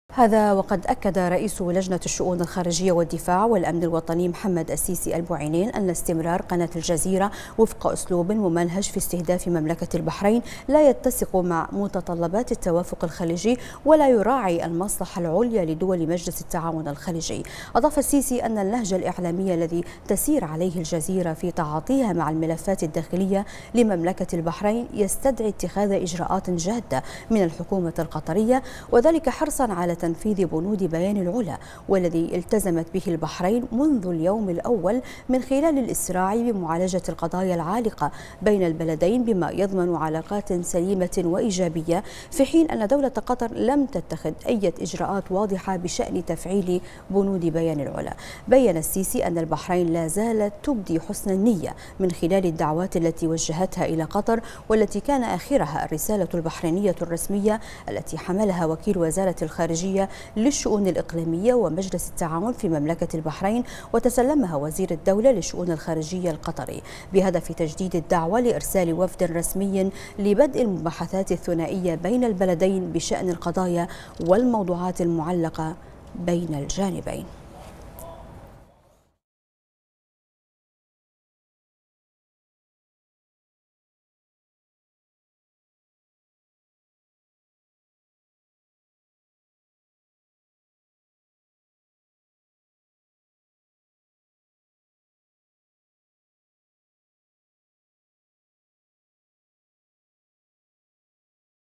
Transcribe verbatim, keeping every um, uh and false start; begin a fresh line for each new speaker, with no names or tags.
هذا وقد أكد رئيس لجنة الشؤون الخارجية والدفاع والأمن الوطني محمد السيسي البوعينين أن استمرار قناة الجزيرة وفق أسلوب ممنهج في استهداف مملكة البحرين لا يتسق مع متطلبات التوافق الخليجي ولا يراعي المصلحة العليا لدول مجلس التعاون الخليجي. أضاف السيسي أن النهج الإعلامي الذي تسير عليه الجزيرة في تعاطيها مع الملفات الداخلية لمملكة البحرين يستدعي اتخاذ إجراءات جادة من الحكومة القطرية، وذلك حرصا على تنفيذ بنود بيان العلا والذي التزمت به البحرين منذ اليوم الأول من خلال الإسراع بمعالجة القضايا العالقة بين البلدين بما يضمن علاقات سليمة وإيجابية، في حين أن دولة قطر لم تتخذ أي إجراءات واضحة بشأن تفعيل بنود بيان العلا. بيّن السيسي أن البحرين لا زالت تبدي حسن النية من خلال الدعوات التي وجهتها إلى قطر، والتي كان آخرها الرسالة البحرينية الرسمية التي حملها وكيل وزارة الخارجية للشؤون الإقليمية ومجلس التعاون في مملكة البحرين، وتسلمها وزير الدولة للشؤون الخارجية القطري بهدف تجديد الدعوة لإرسال وفد رسمي لبدء المباحثات الثنائية بين البلدين بشأن القضايا والموضوعات المعلقة بين الجانبين.